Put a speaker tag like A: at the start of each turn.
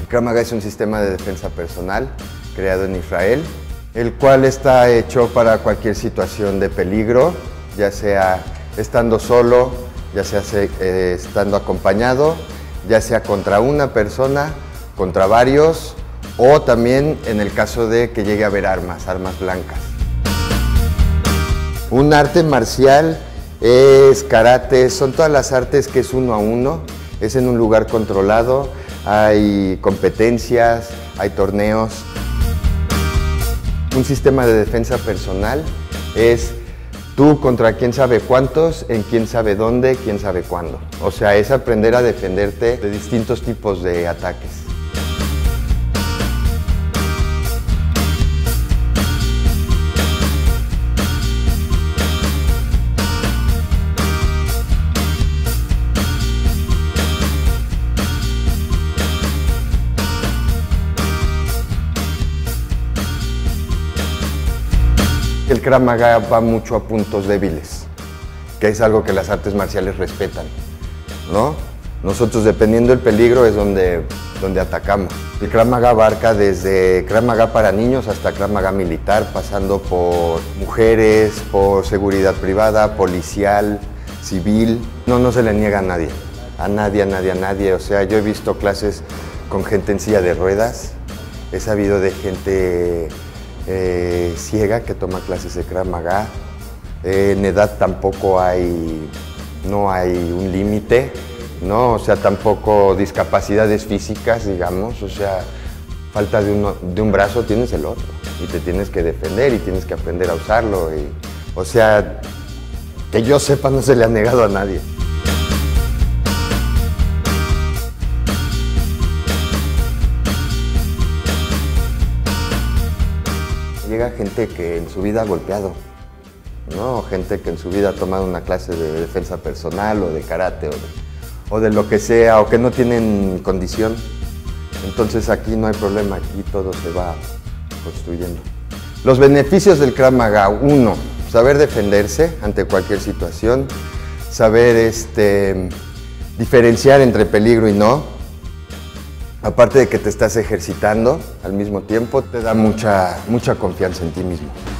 A: Krav Maga es un sistema de defensa personal creado en Israel, el cual está hecho para cualquier situación de peligro, ya sea estando solo, ya sea estando acompañado, ya sea contra una persona, contra varios, o también en el caso de que llegue a haber armas blancas. Un arte marcial es karate, son todas las artes que es 1 a 1, es en un lugar controlado, hay competencias, hay torneos. Un sistema de defensa personal es tú contra quién sabe cuántos, en quién sabe dónde, quién sabe cuándo. O sea, es aprender a defenderte de distintos tipos de ataques. El Krav Maga va mucho a puntos débiles, que es algo que las artes marciales respetan, ¿no? Nosotros, dependiendo del peligro, es donde atacamos. El Krav Maga abarca desde Krav Maga para niños hasta Krav Maga militar, pasando por mujeres, por seguridad privada, policial, civil. No se le niega a nadie, a nadie. O sea, yo he visto clases con gente en silla de ruedas, he sabido de gente ciega que toma clases de Krav Maga. En edad tampoco no hay un límite, ¿no? O sea, tampoco discapacidades físicas, digamos. O sea, falta de un brazo, tienes el otro y te tienes que defender y tienes que aprender a usarlo. O sea, que yo sepa, no se le ha negado a nadie. Llega gente que en su vida ha golpeado, ¿no? Gente que en su vida ha tomado una clase de defensa personal o de karate o de lo que sea, o que no tienen condición. Entonces aquí no hay problema, aquí todo se va construyendo. Los beneficios del Krav Maga: 1, saber defenderse ante cualquier situación, saber diferenciar entre peligro y no. Aparte de que te estás ejercitando al mismo tiempo, te da mucha confianza en ti mismo.